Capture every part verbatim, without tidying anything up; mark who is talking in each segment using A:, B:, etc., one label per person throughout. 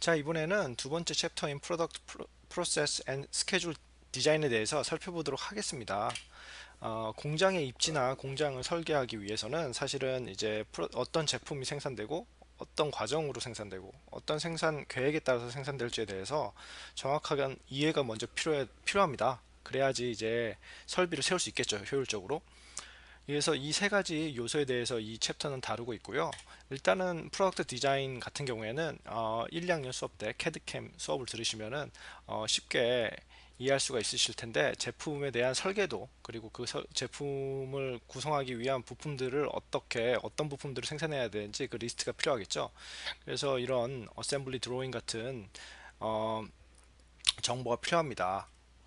A: 자, 이번에는 두 번째 챕터인 프로덕트 프로세스 앤 스케줄 디자인에 대해서 살펴보도록 하겠습니다. 어, 공장의 입지나 공장을 설계하기 위해서는 사실은 이제 프로- 어떤 제품이 생산되고 어떤 과정으로 생산되고 어떤 생산 계획에 따라서 생산될지에 대해서 정확하게 이해가 먼저 필요해, 필요합니다. 그래야지 이제 설비를 세울 수 있겠죠, 효율적으로. 그래서 이 세 가지 요소에 대해서 이 챕터는 다루고 있고요. 일단은 프로덕트 디자인 같은 경우에는 어, 일, 이 학년 수업 때 캐드캠 수업을 들으시면은 어, 쉽게 이해할 수가 있으실 텐데, 제품에 대한 설계도, 그리고 그 서- 제품을 구성하기 위한 부품들을 어떻게 어떤 부품들을 생산해야 되는지 그 리스트가 필요하겠죠. 그래서 이런 어셈블리 드로잉 같은 어, 정보가 필요합니다.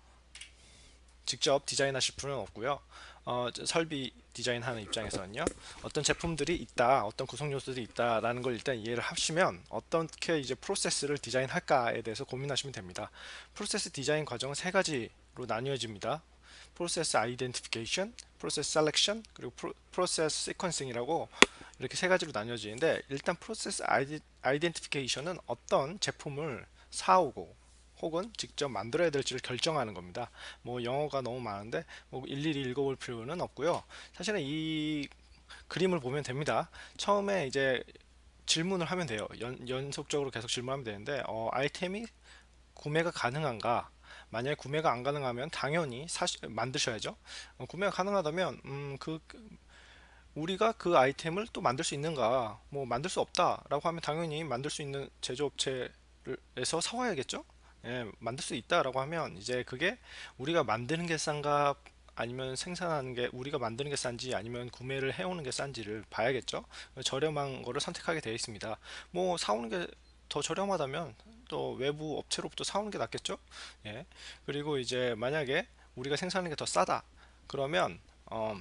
A: 직접 디자인하실 필요는 없고요. 어, 설비 디자인하는 입장에서는요, 어떤 제품들이 있다, 어떤 구성 요소들이 있다라는 걸 일단 이해를 하시면 어떻게 이제 프로세스를 디자인할까에 대해서 고민하시면 됩니다. 프로세스 디자인 과정은 세 가지로 나뉘어집니다. 프로세스 아이덴티피케이션, 프로세스 셀렉션, 그리고 프로, 프로세스 시퀀싱이라고 이렇게 세 가지로 나뉘어지는데, 일단 프로세스 아이디, 아이덴티피케이션은 어떤 제품을 사오고 혹은 직접 만들어야 될지를 결정하는 겁니다. 뭐 영어가 너무 많은데 뭐 일일이 읽어볼 필요는 없고요. 사실은 이 그림을 보면 됩니다. 처음에 이제 질문을 하면 돼요. 연, 연속적으로 계속 질문하면 되는데, 어, 아이템이 구매가 가능한가? 만약에 구매가 안 가능하면 당연히 사시, 만드셔야죠. 어, 구매가 가능하다면 음, 그 우리가 그 아이템을 또 만들 수 있는가? 뭐 만들 수 없다라고 하면 당연히 만들 수 있는 제조업체에서 사와야겠죠? 예, 만들 수 있다라고 하면 이제 그게 우리가 만드는 게 싼가, 아니면 생산하는 게 우리가 만드는 게 싼지, 아니면 구매를 해오는 게 싼지를 봐야겠죠. 저렴한 거를 선택하게 되어 있습니다. 뭐 사오는 게 더 저렴하다면 또 외부 업체로부터 사오는 게 낫겠죠. 예. 그리고 이제 만약에 우리가 생산하는 게 더 싸다 그러면 어,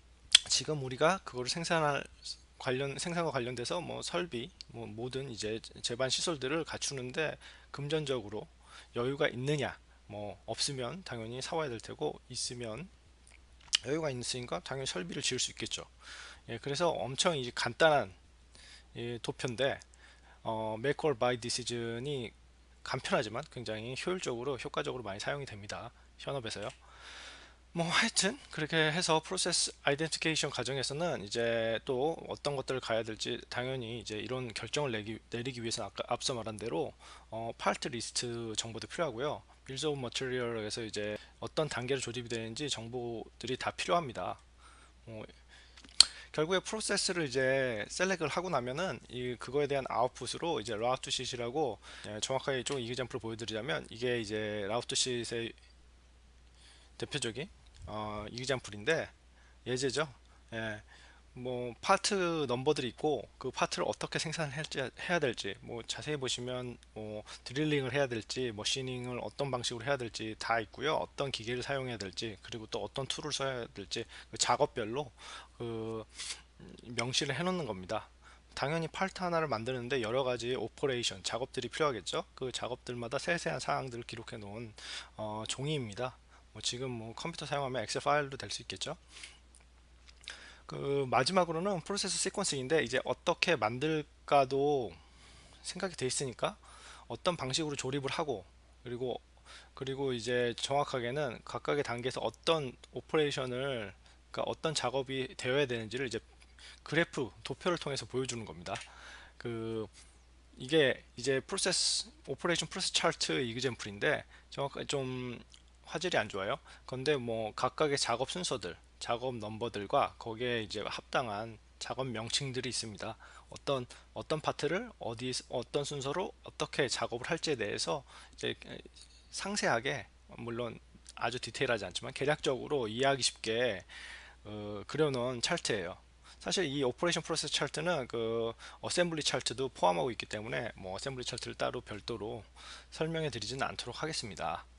A: 지금 우리가 그거를 생산할 관련 생산과 관련돼서 뭐 설비, 뭐 모든 이제 제반 시설들을 갖추는데 금전적으로 여유가 있느냐, 뭐 없으면 당연히 사와야 될 테고, 있으면 여유가 있으니까 당연히 설비를 지을 수 있겠죠. 예, 그래서 엄청 이제 간단한 예, 도표인데, 어, make or buy decision이 간편하지만 굉장히 효율적으로 효과적으로 많이 사용이 됩니다, 현업에서요. 뭐 하여튼 그렇게 해서 프로세스 아이덴티케이션 과정에서는 이제 또 어떤 것들을 가야 될지, 당연히 이제 이런 결정을 내기, 내리기 위해서 아까 앞서 말한 대로 어, 파트 리스트 정보도 필요하고요. 빌드 오브 머티리얼에서 이제 어떤 단계로 조립이 되는지 정보들이 다 필요합니다. 어, 결국에 프로세스를 이제 셀렉을 하고 나면은 이 그거에 대한 아웃풋으로 이제 라우트 쉿이라고, 예, 정확하게 좀 이그젠플을 보여드리자면 이게 이제 라우트 쉿의 대표적인 어, 이그젠플인데, 예제죠. 예, 뭐 파트 넘버들이 있고 그 파트를 어떻게 생산을 할지, 해야 될지, 뭐 자세히 보시면 뭐 드릴링을 해야 될지, 머시닝을 어떤 방식으로 해야 될지 다 있고요. 어떤 기계를 사용해야 될지, 그리고 또 어떤 툴을 써야 될지 그 작업별로 그 명시를 해 놓는 겁니다. 당연히 파트 하나를 만드는데 여러 가지 오퍼레이션 작업들이 필요하겠죠. 그 작업들마다 세세한 사항들을 기록해 놓은 어, 종이입니다. 뭐 지금 뭐 컴퓨터 사용하면 엑셀 파일도 될 수 있겠죠. 그 마지막으로는 프로세스 시퀀스인데, 이제 어떻게 만들까도 생각이 돼 있으니까 어떤 방식으로 조립을 하고, 그리고 그리고 이제 정확하게는 각각의 단계에서 어떤 오퍼레이션을, 그러니까 어떤 작업이 되어야 되는지를 이제 그래프 도표를 통해서 보여주는 겁니다. 그 이게 이제 프로세스 오퍼레이션 프로세스 차트 이그젠플인데 정확하게 좀 화질이 안 좋아요. 근데 뭐 각각의 작업 순서들, 작업 넘버들과 거기에 이제 합당한 작업 명칭들이 있습니다. 어떤 어떤 파트를 어디 어떤 순서로 어떻게 작업을 할지에 대해서 이제 상세하게, 물론 아주 디테일하지 않지만 개략적으로 이해하기 쉽게 어, 그려놓은 차트예요. 사실 이 오퍼레이션 프로세스 차트는 그 어셈블리 차트도 포함하고 있기 때문에 뭐 어셈블리 차트를 따로 별도로 설명해 드리지는 않도록 하겠습니다.